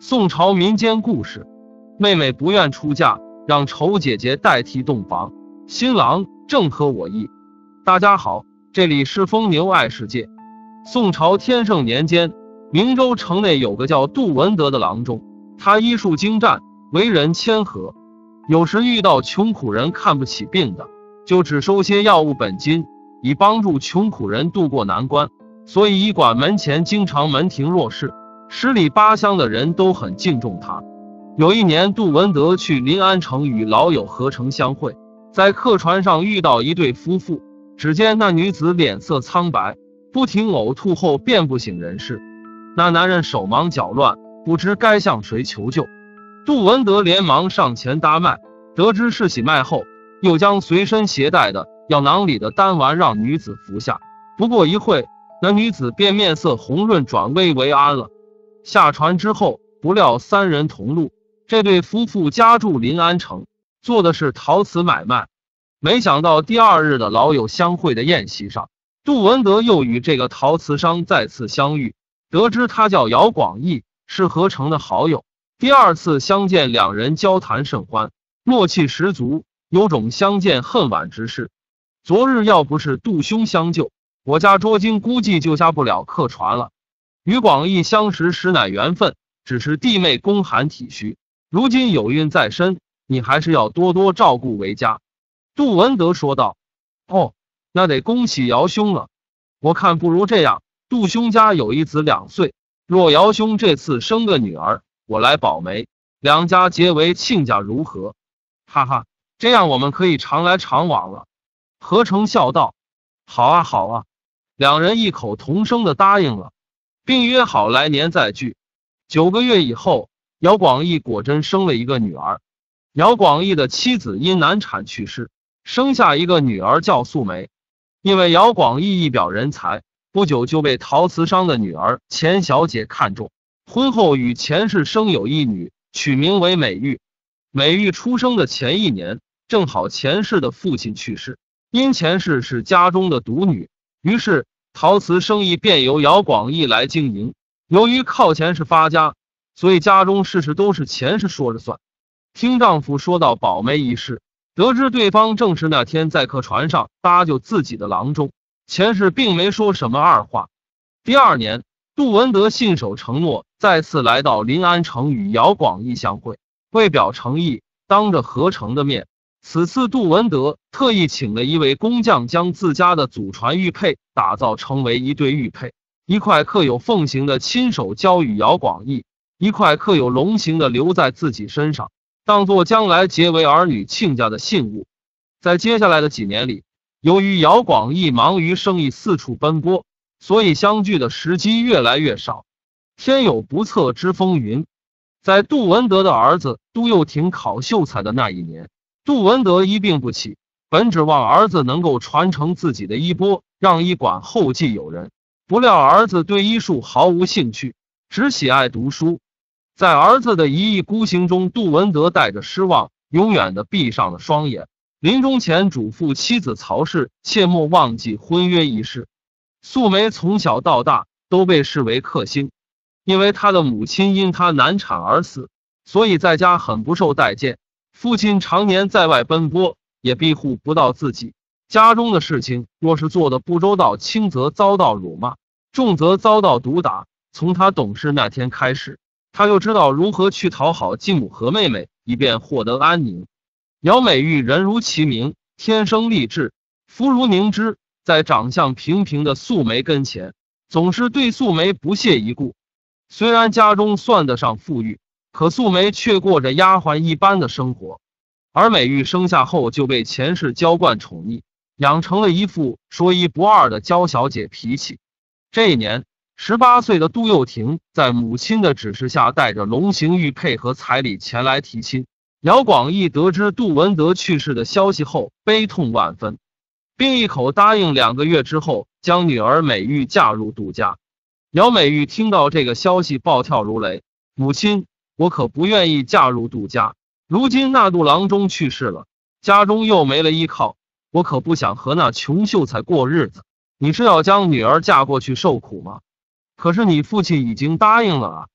宋朝民间故事，妹妹不愿出嫁，让丑姐姐代替洞房，新郎正合我意。大家好，这里是疯牛爱世界。宋朝天圣年间，明州城内有个叫杜文德的郎中，他医术精湛，为人谦和，有时遇到穷苦人看不起病的，就只收些药物本金，以帮助穷苦人渡过难关。所以医馆门前经常门庭若市，十里八乡的人都很敬重他。有一年，杜文德去临安城与老友何成相会，在客船上遇到一对夫妇，只见那女子脸色苍白，不停呕吐后便不省人事。那男人手忙脚乱，不知该向谁求救。杜文德连忙上前搭脉，得知是喜脉后，又将随身携带的药囊里的丹丸让女子服下。不过一会，那女子便面色红润，转危为安了。下船之后，不料三人同路，这对夫妇家住临安城，做的是陶瓷买卖。没想到第二日的老友相会的宴席上，杜文德又与这个陶瓷商再次相遇，得知他叫姚广义，是何成的好友。第二次相见，两人交谈甚欢，默契十足，有种相见恨晚之势。昨日要不是杜兄相救，我家捉襟估计就下不了客船了。与广义相识实乃缘分，只是弟妹宫寒体虚，如今有孕在身，你还是要多多照顾为佳。杜文德说道。哦，那得恭喜姚兄了。我看不如这样，杜兄家有一子2岁，若姚兄这次生个女儿，我来保媒，两家结为亲家如何？哈哈，这样我们可以常来常往了。何成笑道。好啊好啊。两人异口同声地答应了，并约好来年再聚。9个月以后，姚广义果真生了一个女儿。姚广义的妻子因难产去世，生下一个女儿叫素梅。因为姚广义一表人才，不久就被陶瓷商的女儿钱小姐看中，婚后与钱氏生有一女，取名为美玉。美玉出生的前一年，正好钱氏的父亲去世，因钱氏是家中的独女，于是陶瓷生意便由姚广义来经营。由于靠钱氏发家，所以家中事都是钱氏说了算。听丈夫说到保媒一事，得知对方正是那天在客船上搭救自己的郎中，钱氏并没说什么二话。第二年，杜文德信守承诺，再次来到临安城与姚广义相会，为表诚意，当着何成的面，此次杜文德特意请了一位工匠，将自家的祖传玉佩打造成为一对玉佩，一块刻有凤形的亲手交与姚广义，一块刻有龙形的留在自己身上，当作将来结为儿女亲家的信物。在接下来的几年里，由于姚广义忙于生意四处奔波，所以相聚的时机越来越少。天有不测之风云，在杜文德的儿子杜佑廷考秀才的那一年，杜文德一病不起，本指望儿子能够传承自己的衣钵，让医馆后继有人。不料儿子对医术毫无兴趣，只喜爱读书。在儿子的一意孤行中，杜文德带着失望，永远地闭上了双眼。临终前嘱咐妻子曹氏切莫忘记婚约一事。素梅从小到大都被视为克星，因为她的母亲因她难产而死，所以在家很不受待见。父亲常年在外奔波，也庇护不到自己。家中的事情若是做得不周到，轻则遭到辱骂，重则遭到毒打。从他懂事那天开始，他就知道如何去讨好继母和妹妹，以便获得安宁。姚美玉人如其名，天生丽质，肤如凝脂，在长相平平的素梅跟前，总是对素梅不屑一顾。虽然家中算得上富裕，可素梅却过着丫鬟一般的生活。而美玉生下后就被钱氏娇惯宠溺，养成了一副说一不二的娇小姐脾气。这一年，18岁的杜佑廷在母亲的指示下，带着龙形玉佩和彩礼前来提亲。姚广义得知杜文德去世的消息后，悲痛万分，并一口答应2个月之后将女儿美玉嫁入杜家。姚美玉听到这个消息，暴跳如雷：“母亲，我可不愿意嫁入杜家。如今那杜郎中去世了，家中又没了依靠，我可不想和那穷秀才过日子。你是要将女儿嫁过去受苦吗？可是你父亲已经答应了啊。”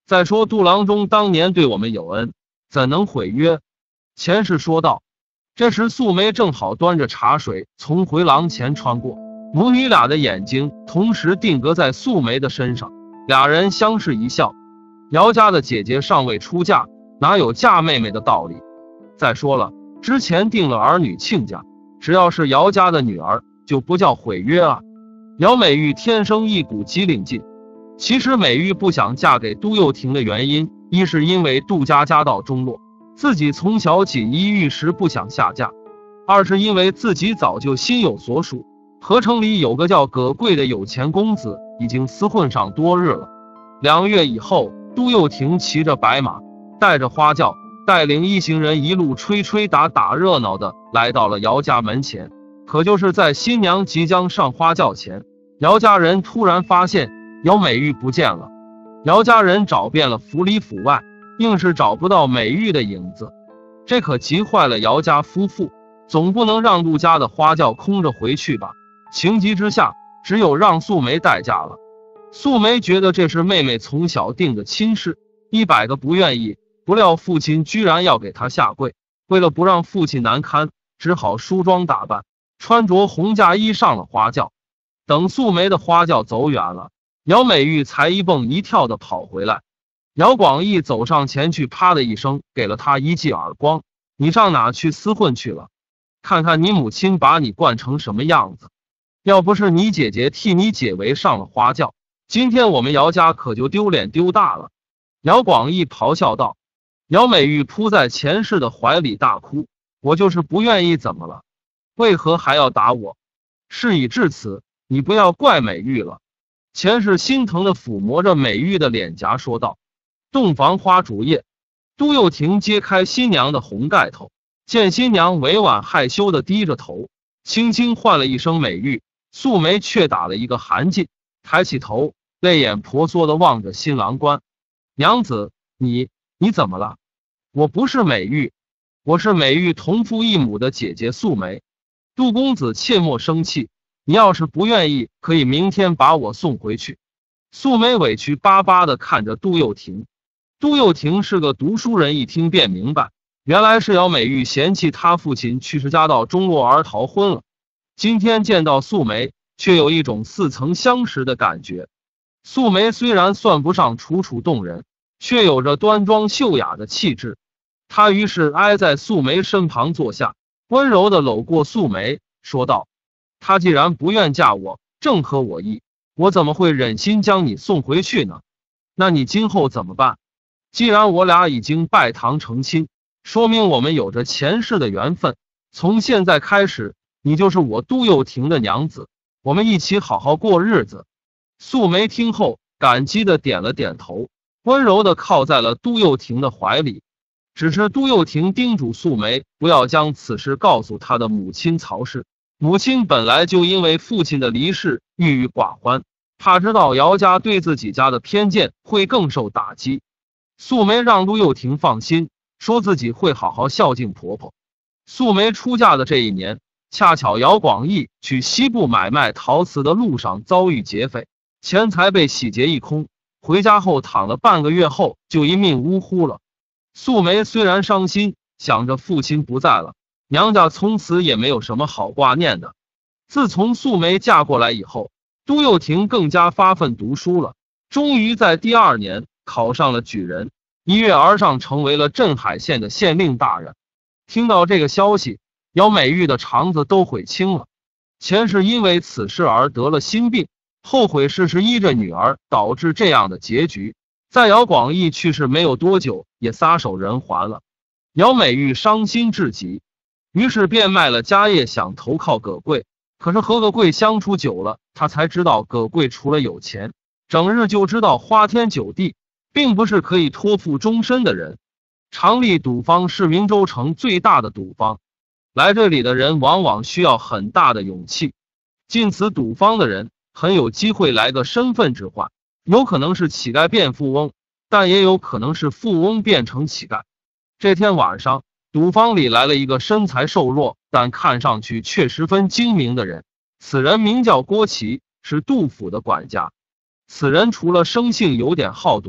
再说杜郎中当年对我们有恩，怎能毁约？钱氏说道。这时素梅正好端着茶水从回廊前穿过，母女俩的眼睛同时定格在素梅的身上，俩人相视一笑。姚家的姐姐尚未出嫁，哪有嫁妹妹的道理？再说了，之前定了儿女亲家，只要是姚家的女儿，就不叫毁约啊。姚美玉天生一股机灵劲。其实美玉不想嫁给杜佑廷的原因，一是因为杜家家道中落，自己从小锦衣玉食不想下嫁；二是因为自己早就心有所属，河城里有个叫葛贵的有钱公子，已经厮混上多日了。2月以后，杜佑廷骑着白马，带着花轿，带领一行人一路吹吹打打热闹的来到了姚家门前。可就是在新娘即将上花轿前，姚家人突然发现姚美玉不见了。姚家人找遍了府里府外，硬是找不到美玉的影子，这可急坏了姚家夫妇，总不能让杜家的花轿空着回去吧？情急之下，只有让素梅代嫁了。素梅觉得这是妹妹从小定的亲事，100个不愿意，不料父亲居然要给她下跪，为了不让父亲难堪，只好梳妆打扮，穿着红嫁衣上了花轿。等素梅的花轿走远了，姚美玉才一蹦一跳的跑回来。姚广义走上前去，啪的一声给了她一记耳光：“你上哪去厮混去了？看看你母亲把你惯成什么样子！要不是你姐姐替你解围上了花轿，今天我们姚家可就丢脸丢大了。”姚广义咆哮道。姚美玉扑在钱氏的怀里大哭：“我就是不愿意，怎么了？为何还要打我？事已至此，你不要怪美玉了。”钱氏心疼的抚摸着美玉的脸颊说道。洞房花烛夜，杜佑廷揭开新娘的红盖头，见新娘委婉害羞的低着头，轻轻唤了一声美玉，素梅却打了一个寒噤，抬起头，泪眼婆娑的望着新郎官：“娘子，你怎么了？”“我不是美玉，我是美玉同父异母的姐姐素梅。”“杜公子切莫生气，你要是不愿意，可以明天把我送回去。”素梅委屈巴巴的看着杜佑廷。杜佑廷是个读书人，一听便明白，原来是姚美玉嫌弃他父亲去世家道中落而逃婚了。今天见到素梅，却有一种似曾相识的感觉。素梅虽然算不上楚楚动人，却有着端庄秀雅的气质。他于是挨在素梅身旁坐下，温柔地搂过素梅，说道：“她既然不愿嫁我，正合我意，我怎么会忍心将你送回去呢？那你今后怎么办？既然我俩已经拜堂成亲，说明我们有着前世的缘分，从现在开始，你就是我杜佑廷的娘子，我们一起好好过日子。”素梅听后感激的点了点头，温柔的靠在了杜佑廷的怀里。只是杜佑廷叮嘱素梅不要将此事告诉他的母亲曹氏，母亲本来就因为父亲的离世郁郁寡欢，怕知道姚家对自己家的偏见会更受打击。素梅让杜佑廷放心，说自己会好好孝敬婆婆。素梅出嫁的这一年，恰巧姚广义去西部买卖陶瓷的路上遭遇劫匪，钱财被洗劫一空，回家后躺了半个月后就一命呜呼了。素梅虽然伤心，想着父亲不在了，娘家从此也没有什么好挂念的。自从素梅嫁过来以后，杜佑廷更加发奋读书了，终于在第2年考上了举人，一跃而上成为了镇海县的县令大人。听到这个消息，姚美玉的肠子都悔青了。钱是因为此事而得了心病，后悔事是依着女儿导致这样的结局，在姚广义去世没有多久也撒手人寰了。姚美玉伤心至极，于是便卖了家业想投靠葛贵。可是和葛贵相处久了，他才知道葛贵除了有钱，整日就知道花天酒地，并不是可以托付终身的人。长利赌坊是明州城最大的赌坊，来这里的人往往需要很大的勇气。进此赌坊的人很有机会来个身份置换，有可能是乞丐变富翁，但也有可能是富翁变成乞丐。这天晚上，赌坊里来了一个身材瘦弱但看上去却十分精明的人。此人名叫郭琦，是杜府的管家。此人除了生性有点好赌，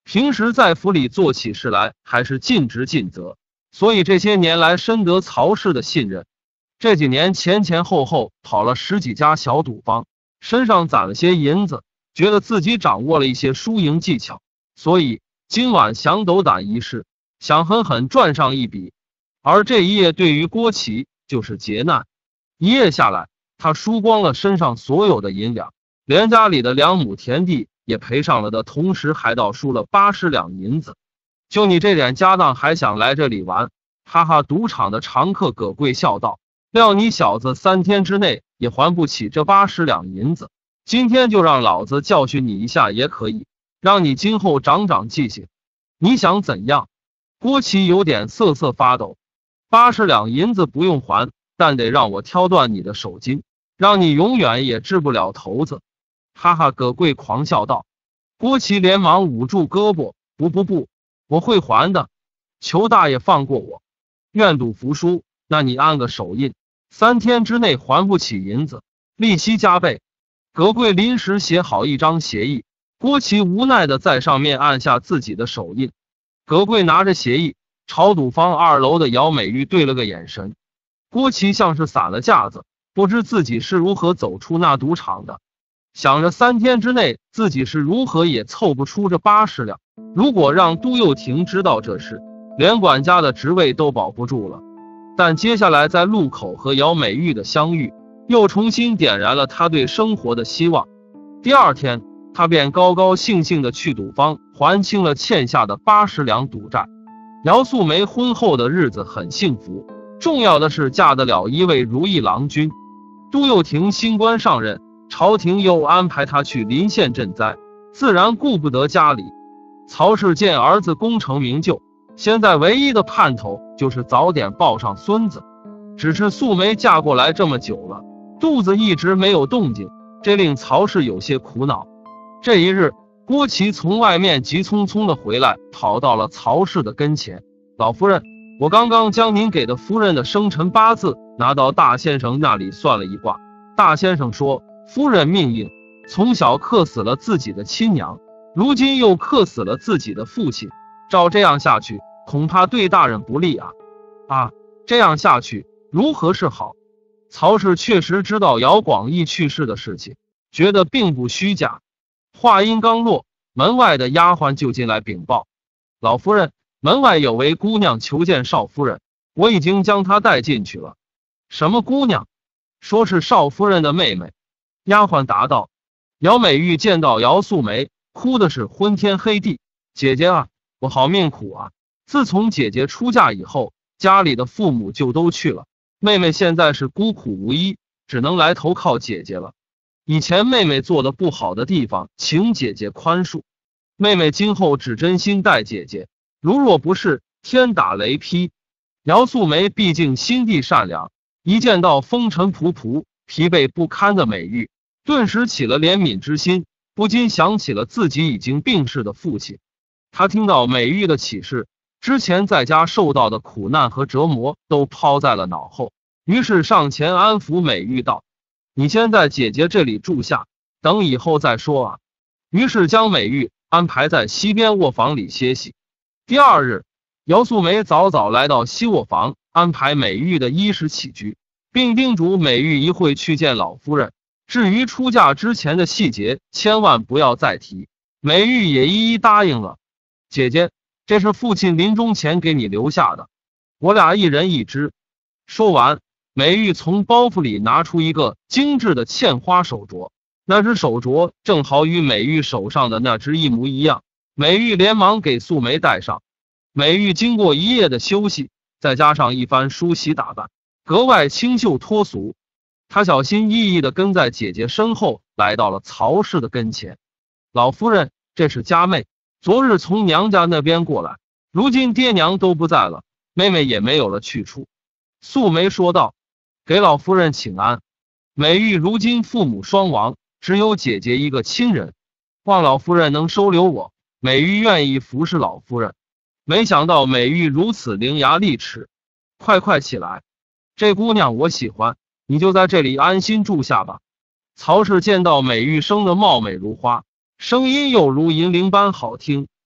平时在府里做起事来还是尽职尽责，所以这些年来深得曹氏的信任。这几年前后跑了10几家小赌坊，身上攒了些银子，觉得自己掌握了一些输赢技巧，所以今晚想斗胆一试，想狠狠赚上一笔。而这一夜对于郭琦就是劫难，一夜下来，他输光了身上所有的银两，连家里的2亩田地也赔上了的同时，还倒输了80两银子。就你这点家当还想来这里玩？哈哈！赌场的常客葛贵笑道：料你小子3天之内也还不起这80两银子，今天就让老子教训你一下也可以，让你今后长长记性。你想怎样？郭琦有点瑟瑟发抖。80两银子不用还，但得让我挑断你的手筋，让你永远也治不了头子。哈哈！葛贵狂笑道。郭琦连忙捂住胳膊：不，我会还的，求大爷放过我，愿赌服输。那你按个手印，3天之内还不起银子，利息加倍。葛贵临时写好一张协议，郭琦无奈的在上面按下自己的手印。葛贵拿着协议朝赌坊2楼的姚美玉对了个眼神。郭琦像是散了架子，不知自己是如何走出那赌场的，想着3天之内自己是如何也凑不出这80两，如果让杜又廷知道这事，连管家的职位都保不住了。但接下来在路口和姚美玉的相遇，又重新点燃了他对生活的希望。第2天，他便高高兴兴地去赌坊还清了欠下的80两赌债。姚素梅婚后的日子很幸福，重要的是嫁得了一位如意郎君。杜又廷新官上任，朝廷又安排他去临县赈灾，自然顾不得家里。曹氏见儿子功成名就，现在唯一的盼头就是早点抱上孙子。只是素梅嫁过来这么久了，肚子一直没有动静，这令曹氏有些苦恼。这一日，郭琦从外面急匆匆的回来，跑到了曹氏的跟前。老夫人，我刚刚将您给的夫人的生辰八字拿到大先生那里算了一卦，大先生说夫人命硬，从小克死了自己的亲娘，如今又克死了自己的父亲，照这样下去恐怕对大人不利啊！这样下去如何是好？曹氏确实知道姚广义去世的事情，觉得并不虚假。话音刚落，门外的丫鬟就进来禀报：老夫人，门外有位姑娘求见少夫人，我已经将她带进去了。什么姑娘？说是少夫人的妹妹。丫鬟答道。姚美玉见到姚素梅，哭的是昏天黑地。姐姐啊，我好命苦啊！自从姐姐出嫁以后，家里的父母就都去了，妹妹现在是孤苦无依，只能来投靠姐姐了。以前妹妹做的不好的地方，请姐姐宽恕。妹妹今后只真心待姐姐，如若不是，天打雷劈。姚素梅毕竟心地善良，一见到风尘仆仆、疲惫不堪的美玉，顿时起了怜悯之心，不禁想起了自己已经病逝的父亲。他听到美玉的启示，之前在家受到的苦难和折磨都抛在了脑后，于是上前安抚美玉道：你先在姐姐这里住下，等以后再说啊。于是将美玉安排在西边卧房里歇息。第2日，姚素梅早早来到西卧房，安排美玉的衣食起居，并叮嘱美玉一会去见老夫人，至于出嫁之前的细节，千万不要再提。美玉也一一答应了。姐姐，这是父亲临终前给你留下的，我俩一人一只。说完，美玉从包袱里拿出一个精致的嵌花手镯，那只手镯正好与美玉手上的那只一模一样。美玉连忙给素梅戴上。美玉经过一夜的休息，再加上一番梳洗打扮，格外清秀脱俗。她小心翼翼地跟在姐姐身后，来到了曹氏的跟前。老夫人，这是家妹，昨日从娘家那边过来，如今爹娘都不在了，妹妹也没有了去处。素梅说道：给老夫人请安。美玉如今父母双亡，只有姐姐一个亲人，望老夫人能收留我，美玉愿意服侍老夫人。没想到美玉如此伶牙俐齿，快起来，这姑娘我喜欢，你就在这里安心住下吧。曹氏见到美玉生得貌美如花，声音又如银铃般好听，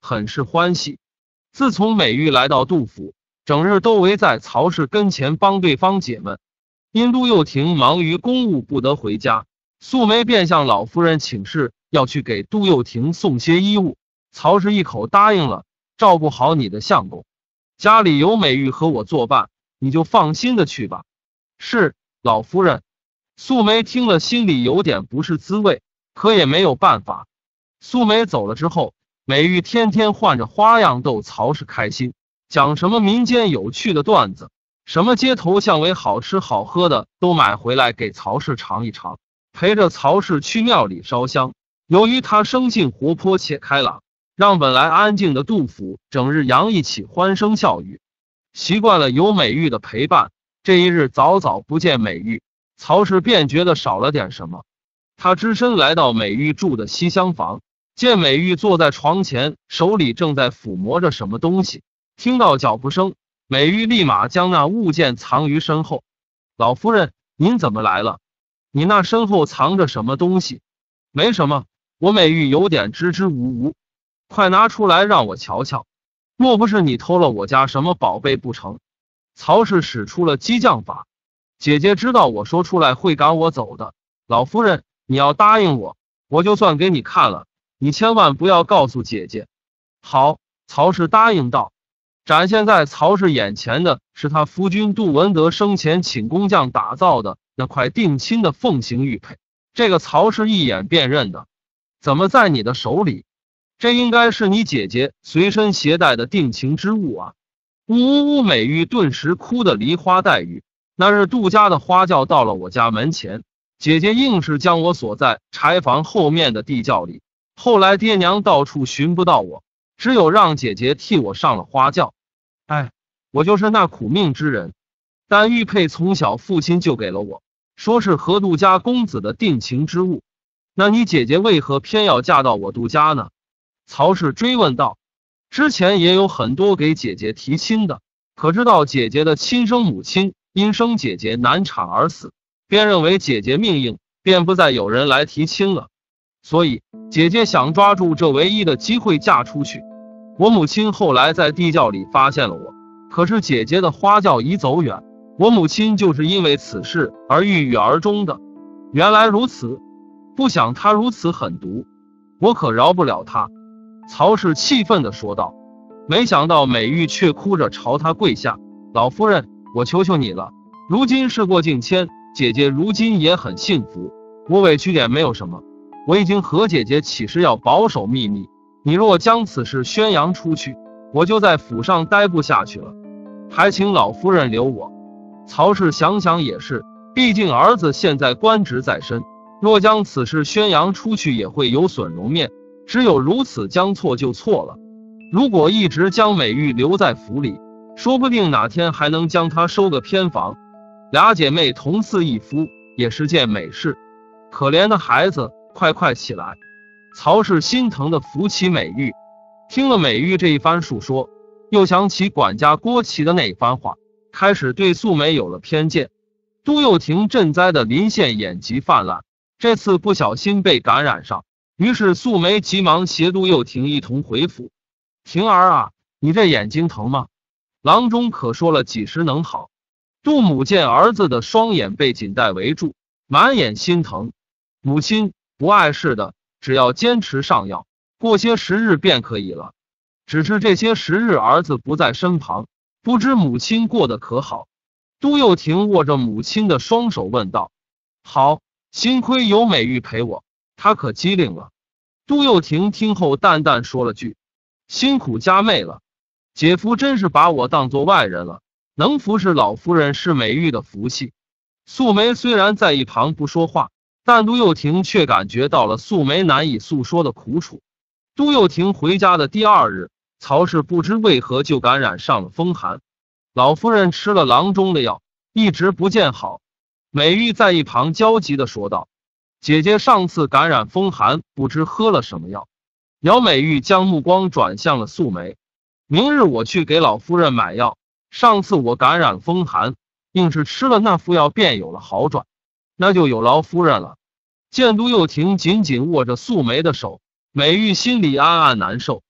很是欢喜。自从美玉来到杜府，整日都围在曹氏跟前帮对方解闷。因杜又廷忙于公务不得回家，素梅便向老夫人请示，要去给杜又廷送些衣物。曹氏一口答应了，照顾好你的相公，家里有美玉和我作伴，你就放心的去吧。是，老夫人。素梅听了心里有点不是滋味，可也没有办法。素梅走了之后，美玉天天换着花样逗曹氏开心，讲什么民间有趣的段子，什么街头巷尾好吃好喝的都买回来给曹氏尝一尝，陪着曹氏去庙里烧香。由于他生性活泼且开朗，让本来安静的杜府整日洋溢起欢声笑语。习惯了有美玉的陪伴，这一日早早不见美玉，曹氏便觉得少了点什么。他只身来到美玉住的西厢房，见美玉坐在床前，手里正在抚摸着什么东西。听到脚步声，美玉立马将那物件藏于身后。老夫人，您怎么来了？你那身后藏着什么东西？没什么，我美玉有点支支吾吾。快拿出来让我瞧瞧，莫不是你偷了我家什么宝贝不成？曹氏使出了激将法。姐姐知道我说出来会赶我走的，老夫人，你要答应我，我就算给你看了，你千万不要告诉姐姐。好，曹氏答应道。展现在曹氏眼前的是他夫君杜文德生前请工匠打造的那块定亲的凤形玉佩，这个曹氏一眼便认的。怎么在你的手里？这应该是你姐姐随身携带的定情之物啊！呜呜呜！美玉顿时哭得梨花带雨。那日杜家的花轿到了我家门前，姐姐硬是将我锁在柴房后面的地窖里。后来爹娘到处寻不到我，只有让姐姐替我上了花轿。哎，我就是那苦命之人。但玉佩从小父亲就给了我，说是和杜家公子的定情之物。那你姐姐为何偏要嫁到我杜家呢？曹氏追问道。之前也有很多给姐姐提亲的，可知道姐姐的亲生母亲因生姐姐难产而死，便认为姐姐命硬，便不再有人来提亲了。所以姐姐想抓住这唯一的机会嫁出去。我母亲后来在地窖里发现了我，可是姐姐的花轿已走远，我母亲就是因为此事而郁郁而终的。原来如此，不想她如此狠毒，我可饶不了她。曹氏气愤地说道。没想到美玉却哭着朝他跪下，老夫人，我求求你了，如今事过境迁，姐姐如今也很幸福，我委屈点没有什么，我已经和姐姐起誓要保守秘密，你若将此事宣扬出去，我就在府上待不下去了，还请老夫人留我。曹氏想想也是，毕竟儿子现在官职在身，若将此事宣扬出去也会有损容面，只有如此将错就错了。如果一直将美玉留在府里，说不定哪天还能将她收个偏房，俩姐妹同赐一夫，也是件美事。可怜的孩子，快快起来！曹氏心疼地扶起美玉。听了美玉这一番述说，又想起管家郭琦的那番话，开始对素梅有了偏见。杜又廷赈灾的临县眼疾泛滥，这次不小心被感染上，于是素梅急忙携杜又廷一同回府。婷儿啊，你这眼睛疼吗？郎中可说了几时能好？杜母见儿子的双眼被锦带围住，满眼心疼。母亲不碍事的，只要坚持上药，过些时日便可以了。只是这些时日儿子不在身旁，不知母亲过得可好？杜又廷握着母亲的双手问道。好，幸亏有美玉陪我，她可机灵了。杜又廷听后淡淡说了句，辛苦家妹了，姐夫真是把我当作外人了，能服侍老夫人是美玉的福气。素梅虽然在一旁不说话，但杜又廷却感觉到了素梅难以诉说的苦楚。杜又廷回家的第二日，曹氏不知为何就感染上了风寒，老夫人吃了郎中的药，一直不见好。美玉在一旁焦急地说道，姐姐上次感染风寒，不知喝了什么药。姚美玉将目光转向了素梅，明日我去给老夫人买药，上次我感染风寒，硬是吃了那副药便有了好转，那就有劳夫人了。见杜又廷紧紧握着素梅的手，美玉心里暗暗难受。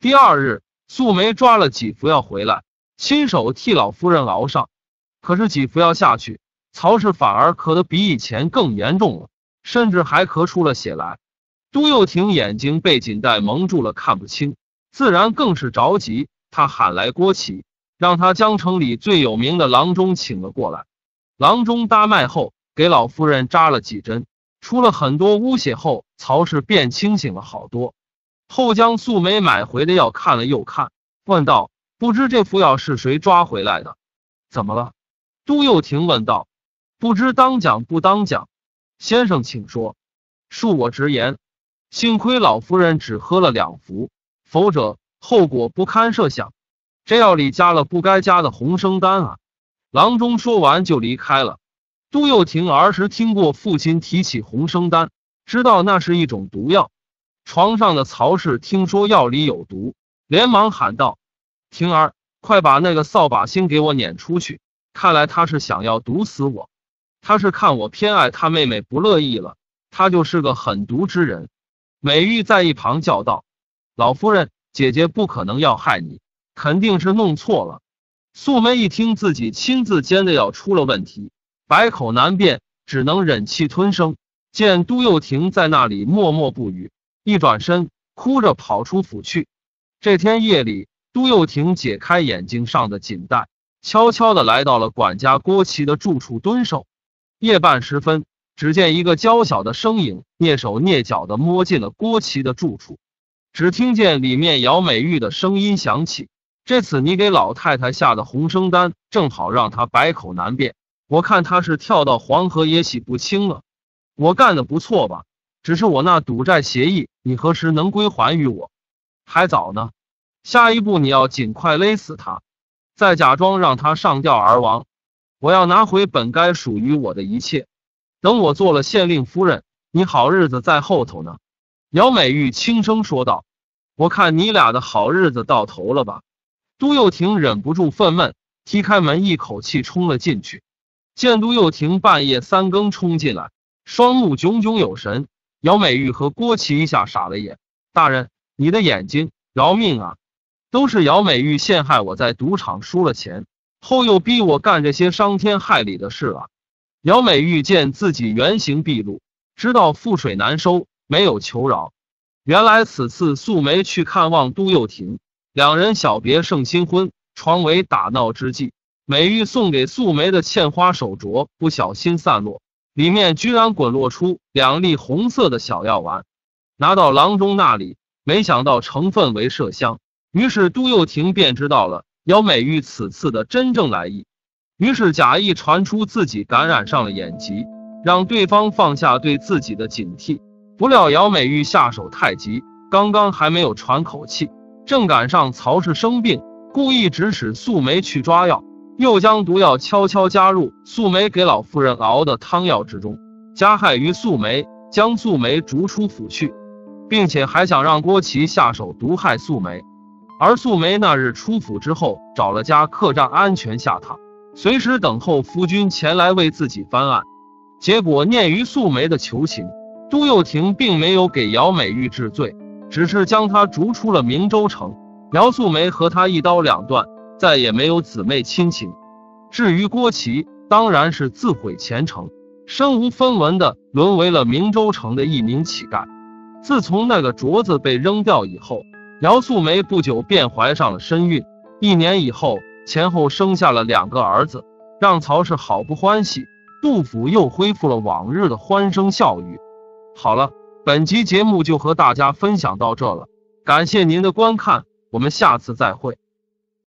第二日，素梅抓了几服药回来，亲手替老夫人熬上。可是几服药下去，曹氏反而咳得比以前更严重了，甚至还咳出了血来。都佑廷眼睛被锦带蒙住了，看不清，自然更是着急。他喊来郭琦，让他将城里最有名的郎中请了过来。郎中搭脉后，给老夫人扎了几针，出了很多污血后，曹氏便清醒了好多。后将素梅买回的药看了又看，问道：“不知这服药是谁抓回来的？”“怎么了？”都佑廷问道。“不知当讲不当讲？”“先生请说。”“恕我直言，幸亏老夫人只喝了2服，否则后果不堪设想。这药里加了不该加的红生丹啊！”郎中说完就离开了。都佑廷儿时听过父亲提起红生丹，知道那是一种毒药。床上的曹氏听说药里有毒，连忙喊道：“婷儿，快把那个扫把星给我撵出去！看来他是想要毒死我。他是看我偏爱他妹妹不乐意了，他就是个狠毒之人。”美玉在一旁叫道：“老夫人，姐姐不可能要害你，肯定是弄错了。”素梅一听自己亲自煎的药出了问题，百口难辩，只能忍气吞声。见都佑廷在那里默默不语，一转身哭着跑出府去。这天夜里，都佑廷解开眼睛上的锦带，悄悄地来到了管家郭琦的住处蹲守。夜半时分，只见一个娇小的身影蹑手蹑脚地摸进了郭琦的住处。只听见里面姚美玉的声音响起：“这次你给老太太下的红生丹，正好让她百口难辩。我看她是跳到黄河也洗不清了。我干得不错吧？只是我那赌债协议，你何时能归还于我？还早呢。下一步你要尽快勒死他，再假装让他上吊而亡。我要拿回本该属于我的一切。等我做了县令夫人，你好日子在后头呢。”姚美玉轻声说道：“我看你俩的好日子到头了吧？”都佑廷忍不住愤懑，踢开门一口气冲了进去。见都佑廷半夜3更冲进来，双目炯炯有神。姚美玉和郭琦一下傻了眼：“大人，你的眼睛，饶命啊！都是姚美玉陷害我在赌场输了钱，后又逼我干这些伤天害理的事啊！”姚美玉见自己原形毕露，知道覆水难收，没有求饶。原来此次素梅去看望都佑廷，两人小别胜新婚，床为打闹之际，美玉送给素梅的茜花手镯不小心散落，里面居然滚落出2粒红色的小药丸。拿到郎中那里，没想到成分为麝香，于是都佑廷便知道了姚美玉此次的真正来意，于是假意传出自己感染上了眼疾，让对方放下对自己的警惕。不料姚美玉下手太急，刚刚还没有喘口气，正赶上曹氏生病，故意指使素梅去抓药，又将毒药悄悄加入素梅给老夫人熬的汤药之中，加害于素梅，将素梅逐出府去，并且还想让郭琦下手毒害素梅。而素梅那日出府之后，找了家客栈安全下榻，随时等候夫君前来为自己翻案。结果念于素梅的求情，都佑廷并没有给姚美玉治罪，只是将她逐出了明州城。姚素梅和他一刀两断，再也没有姊妹亲情。至于郭琦，当然是自毁前程，身无分文的沦为了明州城的一名乞丐。自从那个镯子被扔掉以后，姚素梅不久便怀上了身孕，1年以后前后生下了2个儿子，让曹氏好不欢喜。杜甫又恢复了往日的欢声笑语。好了，本集节目就和大家分享到这了，感谢您的观看，我们下次再会。